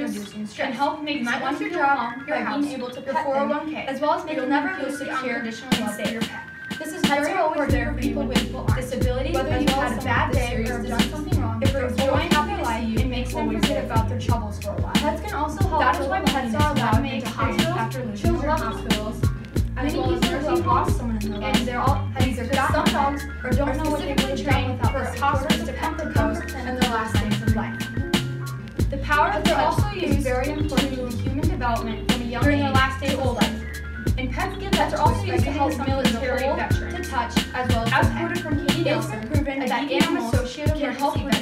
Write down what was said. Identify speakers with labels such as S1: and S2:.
S1: reducing stress.
S2: Can help make
S1: you might
S2: once
S1: want
S2: your
S1: your
S2: job,
S1: job,
S2: your house,
S1: being able to
S2: your
S1: pet
S2: 401k,
S1: them, as well as making
S2: you'll never
S1: them feel
S2: lose the
S1: secure
S2: unconditional love
S1: and
S2: for your
S1: safe.
S2: pet.
S1: This is
S2: Pets
S1: very
S2: are always
S1: important
S2: there
S1: for
S2: for
S1: people
S2: you
S1: with disabilities,
S2: whether
S1: as
S2: you've
S1: well
S2: had
S1: as
S2: a bad day or have done something wrong.
S1: If they're
S2: Joy
S1: always
S2: happy
S1: happy to
S2: life,
S1: see you,
S2: it makes them
S1: always
S2: forget
S1: there.
S2: about their troubles for a while.
S1: Pets can also help
S2: That is
S1: fill
S2: why
S1: the
S2: pets
S1: loneliness
S2: are allowed
S1: that
S2: to
S1: may
S2: make
S1: experience
S2: hospitals,
S1: after losing
S2: children's
S1: their loved
S2: hospitals,
S1: as
S2: many
S1: well as
S2: people
S1: nursing
S2: who have lost
S1: homes,
S2: someone in their lives,
S1: and they're all
S2: have
S1: either
S2: either
S1: got
S2: some
S1: some
S2: dogs or don't know what they would
S1: specifically
S2: have done
S1: trained
S2: without
S1: for
S2: the
S1: hospice
S2: support
S1: to
S2: of
S1: comfort
S2: the
S1: those comfort
S2: in their last days of life. The power of
S1: They're
S2: touch
S1: also
S2: is
S1: used
S2: very important
S1: to
S2: to human development from a young
S1: during
S2: age
S1: their last days
S2: to
S1: of
S2: old
S1: life.
S2: life. And pets give that
S1: Pets are
S2: to
S1: also
S2: us
S1: used to
S2: by
S1: help
S2: getting something
S1: military
S2: to hold,
S1: veterans.
S2: to touch, as well as
S1: As
S2: to pet.
S1: quoted from Katie
S2: It's
S1: Nelson,
S2: been proven
S1: a
S2: that
S1: DEM
S2: animals
S1: associate of
S2: can help
S1: emergency
S2: with